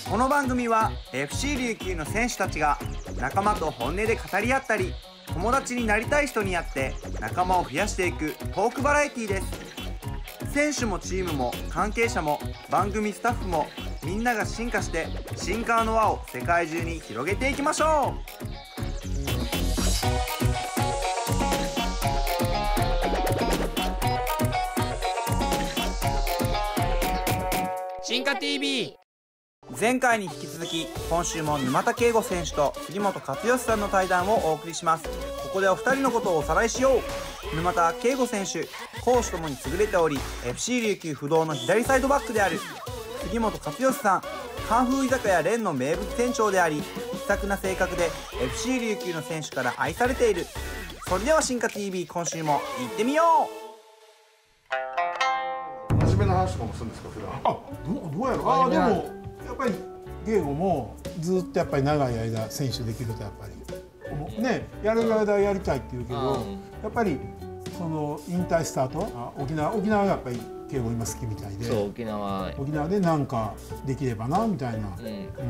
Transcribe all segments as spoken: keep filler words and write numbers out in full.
この番組は エフシー 琉球の選手たちが仲間と本音で語り合ったり、友達になりたい人に会って仲間を増やしていくトークバラエティです。選手もチームも関係者も番組スタッフもみんなが進化してシンカーの輪を世界中に広げていきましょう。進化 ティービー。 前回に引き続き今週も沼田圭吾選手と杉本勝義さんの対談をお送りします。ここでお二人のことをおさらいしよう。沼田圭吾選手、攻守ともに優れており エフシー 琉球不動の左サイドバックである。杉本勝義さん、カンフー居酒屋蓮の名物店長であり、気さくな性格で エフシー 琉球の選手から愛されている。それでは進化 ティービー、 今週も行ってみよう。真面目な話とかもするんですか普段。あ、どうどうやろう。あ、でもやっぱり圭吾もずっとやっぱり長い間選手できるとやっぱりね、やる間はやりたいって言うけど、やっぱりその引退した後、沖縄沖縄がやっぱり圭吾今好きみたいで、 そう沖縄沖縄でなんかできればなみたいな、 うんうん、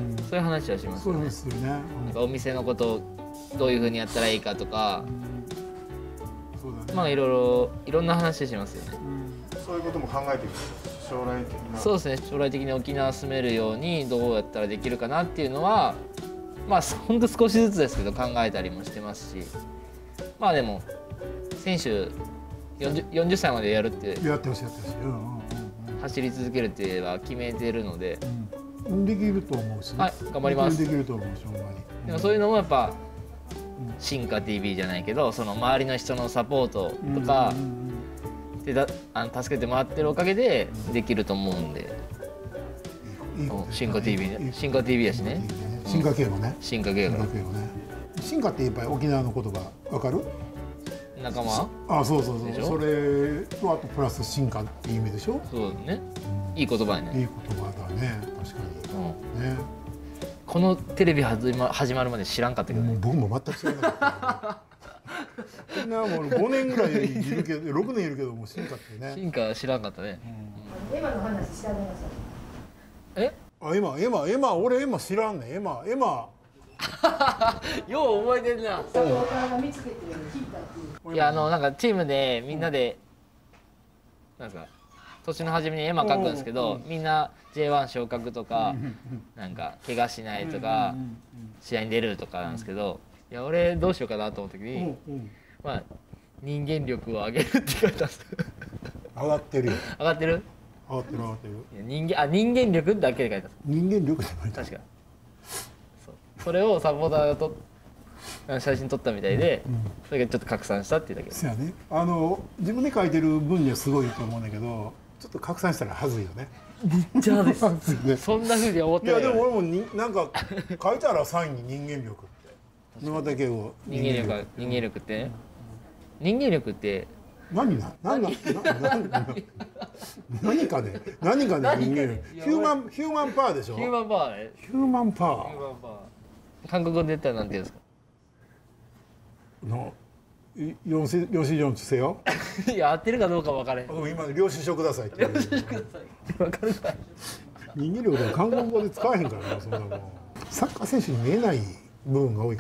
そういう話はしますよね。 そういう話するね。 なんかお店のことをどういうふうにやったらいいかとか、 うん、そうだね、 まあいろいろいろんな話しますよね。 うん、そういうことも考えていく。将来的な。 そうですね。将来的に沖縄住めるようにどうやったらできるかなっていうのは、まあほんと少しずつですけど考えたりもしてますし、まあでも選手 40, よんじゅっさいまでやるってやってほしいやってほしい、うんうんうん、 走り続けるっては決めてるので、 うん、できると思うし、 はい、頑張ります。 できると思うし、ほんまに。 でもそういうのもやっぱ、うん、進化 ティービー じゃないけど、その周りの人のサポートとか、うんうんうんでだあの助けてもらってるおかげでできると思うんで、進化 ティービー ね、進化 ティービー やしね、 進化圭吾ね、 進化圭吾ね。 進化ってやっぱり沖縄の言葉わかる？ 仲間？ あ、そうそうそう。それとあとプラス進化っていう意味でしょ？ そうね。いい言葉やね。 いい言葉だね、確かに。ね。 このテレビ始ま始まるまで知らんかったけどね。 僕も全く知らなかった。みんなもうごねんぐらいいるけど、ろくねんいるけどもう進化ってね。 進化知らんかったね。 エマの話してあげましょう。え？ あ、エマエマエマ俺エマ知らんね。エマエマ。 よう覚えてるな。いや、あのなんかチームでみんなで、なんですか、年の初めにエマ書くんですけど、みんな ジェイワン 昇格とか、なんか怪我しないとか、試合に出るとかなんですけど、いや俺どうしようかなと思った時に、まあ人間力を上げるって書いたんです。 上がってるよ。 上がってる？ 上がってる上がってる。 人間あ人間力だけで書いたんです。 人間力じゃない。 確か。それをサポーターがと写真撮ったみたいで、うん、それがちょっと拡散したっていうだけです。 そうやね。あの自分で書いてる分にはすごいと思うんだけど、ちょっと拡散したらはずいよね。 じゃあです。ね、そんな風に思ってない。 いやでも俺もになんか書いたらさんいに人間力って。沼田圭吾。 人間力人間力って、人間力って何な何な何何かね何かね人間力。ヒューマンヒューマンパワーでしょ。 ヒューマンパワーね。 ヒューマンパワー。 韓国語で言ったらなんて言うんですか。 の領収領収書せよ。 いや合ってるかどうか分からへん。 今領収書くださいって。 領収書ください。分かるか。 人間力で韓国語で使えへんからな、そんなもん。サッカー選手に見えない部分が多いから。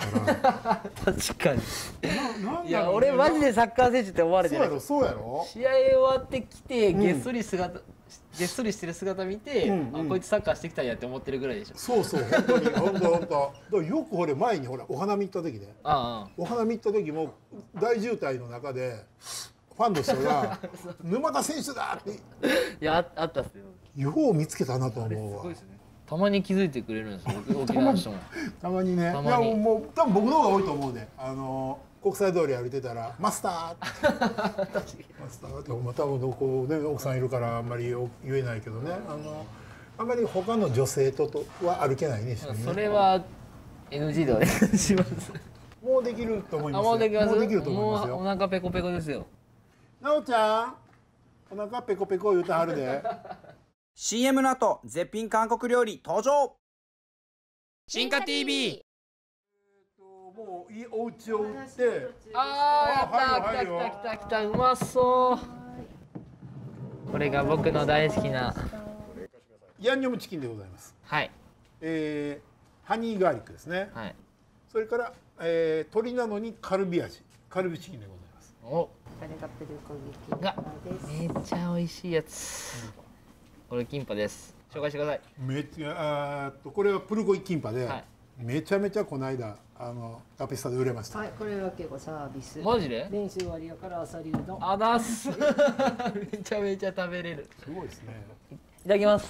確かに。いや俺マジでサッカー選手って思われてない。 そうやろ、そうやろ。 試合終わってきてげっそり姿。げっそりしてる姿見て、うんうん、あこいつサッカーしてきたんやって思ってるぐらいでしょ。そうそう本当に本当本当。だからよく俺前にほらお花見行った時ね。ああお花見行った時も大渋滞の中でファンの人が沼田選手だって。 いや あ, あったっすよ。 よう見つけたなと思うわ。すごいですね。 たまに気づいてくれるんですよ。沖縄の人も。 たまにね。いやもう多分僕の方が多いと思うね。あの。国際通り歩いてたらマスターマスターって多分こうね奥さんいるからあんまり言えないけどね、あのあんまり他の女性ととは歩けないね。 それは エヌジー でお願いします。 もうできると思います。 もうできます。 もうできると思いますよ。 お腹ペコペコですよ。 なおちゃん、お腹ペコペコ言うてはるで。 シーエム の後絶品韓国料理登場。進化 ティービー。 もういいお家を売って、 ああやった来た来た来た来たうまそう。これが僕の大好きなヤンニョムチキンでございます。 はい。 えー、ハニーガーリックですね。 はい。 それから、えー、鶏なのにカルビ味、カルビチキンでございます。 お、 タレがプルコギキンがパです。 めっちゃ美味しいやつ。これキンパです。紹介してください。 めっちゃあーっとこれはプルコギキンパで、 はいめちゃめちゃこの間あのラペスタで売れました。 はい、これは結構サービス。 マジで？ 練習終わりやからアサリうどん。 あだっす。めちゃめちゃ食べれる。 すごいですね。 いただきます。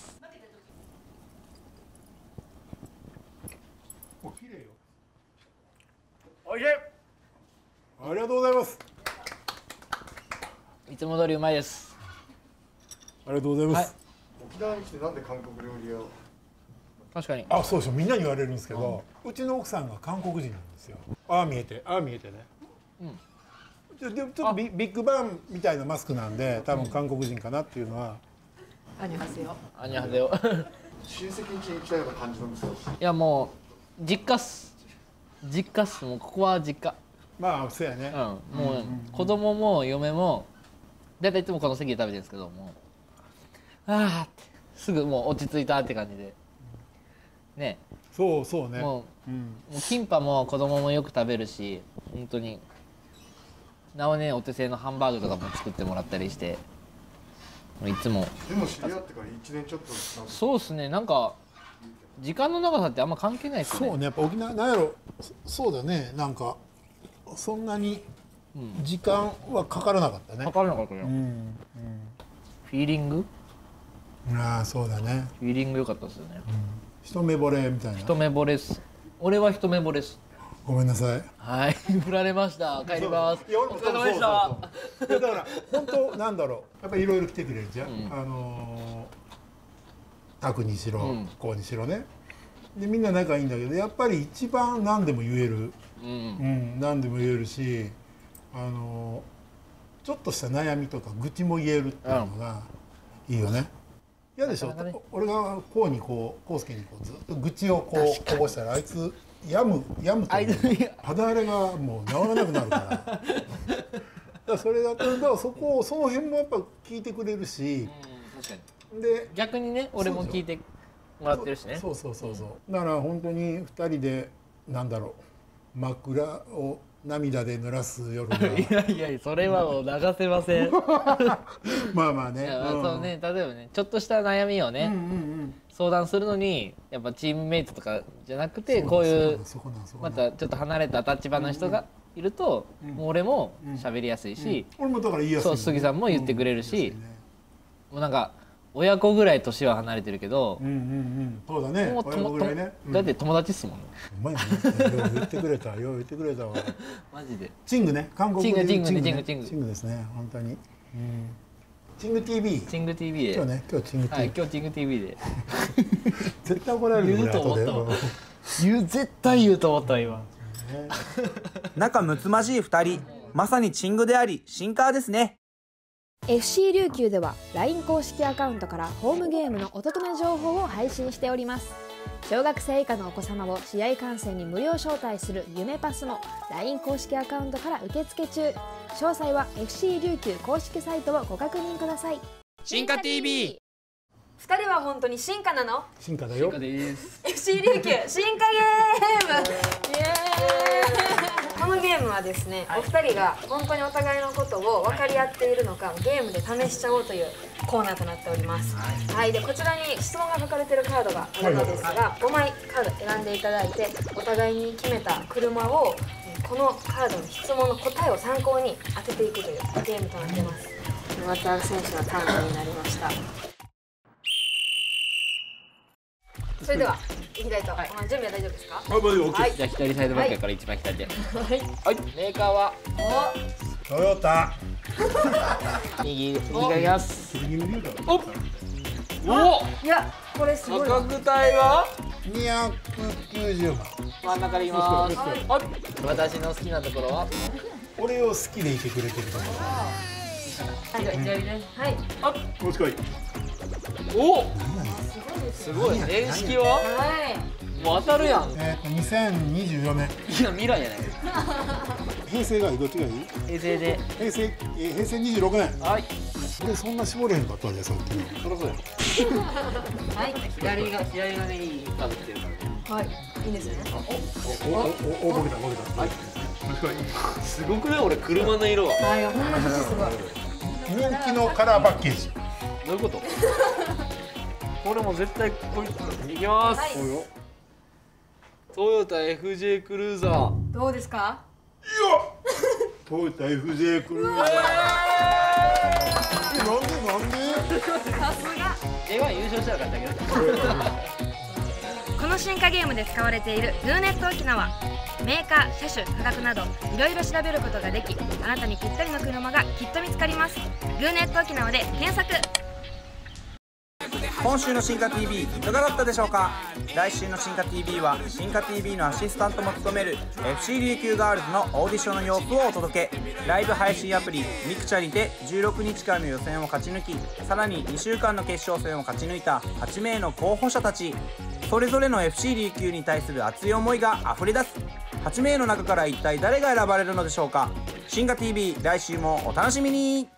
お、綺麗よ。 おいしありがとうございます。 い。いつも通りうまいです。 ありがとうございます。 沖縄に来てなんで韓国料理屋を。 確かに。 あ、そうそう、みんなに言われるんですけど、うちの奥さんが韓国人なんですよ。ああ見えて、ああ見えてね。うん。で、でもちょっとビビッグバンみたいなマスクなんで、多分韓国人かなっていうのは。 アニョハセヨ。 アニョハセヨ。 親戚に行きたいような感じの店。 いやもう実家っす。実家っす。もうここは実家。 まあ、そうやね。 うん。もう子供も嫁もだいたいいつもこの席で食べてるんですけども、ああってすぐもう落ち着いたって感じで。ね。 そうそうね。 もう、 うん、 もうキンパも子供もよく食べるし、本当になおねお手製のハンバーグとかも作ってもらったりして、いつも。 でも知り合ってからいちねんちょっと。 そうっすね。なんか時間の長さってあんま関係ないですよね。 そうね、やっぱ沖縄なんやろ、そうだね、なんかそんなに時間はかからなかったね。 かからなかったよ。 うん、うん、 フィーリング？ ああ、そうだね。 フィーリング良かったですよね。 うん一目惚れみたいな。 一目惚れっす。俺は一目惚れっす。 ごめんなさい。 はい、振られました。帰ります。 いやお疲れ様でした。 そうそうそうそういやだから本当なんだろう。やっぱりいろいろ来てくれるじゃん。うん、あのー、タクにしろ、うん、こうにしろね。でみんな仲いいんだけど、やっぱり一番何でも言える。うん、うん、何でも言えるし、あのー、ちょっとした悩みとか愚痴も言えるっていうのがいいよね。嫌でしょ、ね、俺がこうにこう康介にこうずっと愚痴をこうこぼしたらあいつ病む病むと肌荒れがもう治らなくなるからだからそれだとだからそこその辺もやっぱ聞いてくれるし、 うん、確かにで逆にね俺も聞いてもらってるしね。 そうそうそうそうだから本当にふたりでなんだろう枕を涙で濡らす夜がいやいやそれはもう流せませんまあまあね、 うん、そうね、例えばねちょっとした悩みをね、うんうんうん、相談するのにやっぱチームメイトとかじゃなくてこういうまたちょっと離れた立場の人がいると、うんうん、もう俺も喋りやすいし、 うんうん、俺もだから言いやすい、 そう杉さんも言ってくれるし、うんね、もうなんか親子ぐらい年は離れてるけど、 うんうんうん、そうだね。 もう親子ぐらいね。だって友達っすもんね。 お前もよう言ってくれた、よう言ってくれたわ。 マジで。 チングね、韓国でチングチングチングチングチングですね、本当に。うん、チング ティーブイ。 チング ティーブイ で。 今日ね、今日チング ティーブイ。 はい、今日チング ティーブイ で。 絶対怒られる。 言うと思ったわ。言う絶対言うと思った今。 仲睦まじいふたり、まさにチングでありシンカーですね。 エフシー 琉球では ライン 公式アカウントからホームゲームのお得な情報を配信しております。小学生以下のお子様を試合観戦に無料招待する夢パスも ライン 公式アカウントから受付中。詳細は エフシー 琉球公式サイトをご確認ください。 進化 ティービー。 ふたりは本当に進化なの？ 進化だよ。 進化です。 エフシー 琉球進化ゲーム。イエーイ。このゲームはですね、お二人が本当にお互いのことを分かり合っているのかゲームで試しちゃおうというコーナーとなっております。はい、でこちらに質問が書かれているカードがあるのですが、ごまいカード選んでいただいて、お互いに決めた車をこのカードの質問の答えを参考に当てていくというゲームとなっています。沼田選手のターンになりました。それでは行きたいと、はい、準備は大丈夫ですか？ あ、まず OK。 はい、じゃあ左サイドバックから一番左で。はい。はい。メーカーはトヨタ。 右右からいきます。おっ。 お。いや、これすごい。 価格帯はにひゃくきゅうじゅうまん。 真ん中でいきます。はい。私の好きなところは俺を好きでいてくれてるところ。じゃあ左ね。はい。あっ。 もしこい。 お。すごい。年式は？はい。もう当たるやん。 えっとにせんにじゅうよねん。いや未来やない。 平成がいいどっちがいい？ 平成で。 平成え平成にじゅうろくねん。 はい。 でそんな絞れへんかったんじゃさっきの。 そろそろはい左が左がねいいかぶってるからね。 はいいいですね。 おおおおボケたボケた。はい。 すごくね俺車の色は。 はいほんまにすごい。 人気のカラーパッケージ。 どういうこと？これも絶対こいついきます。 はいトヨタ エフジェー クルーザー。 どうですか？ トヨタ エフジェー クルーザー。えなんでなんで？ さすが。 エーワン 優勝したら勝ったけど。 この進化ゲームで使われているグーネット沖縄、メーカー、車種、価格などいろいろ調べることができ、あなたにぴったりの車がきっと見つかります。グーネット沖縄で検索。 今週の進化 ティービー いかがだったでしょうか。来週の進化 ティービー は進化 ティービー のアシスタントも務める エフシー 琉球ガールズのオーディションの様子をお届け。ライブ配信アプリミクチャにてじゅうろくにちかんの予選を勝ち抜き、さらににしゅうかんの決勝戦を勝ち抜いたはちめいの候補者たち、それぞれの エフシー 琉球に対する熱い思いがあふれ出す。はちめいの中から一体誰が選ばれるのでしょうか。進化 ティービー 来週もお楽しみに。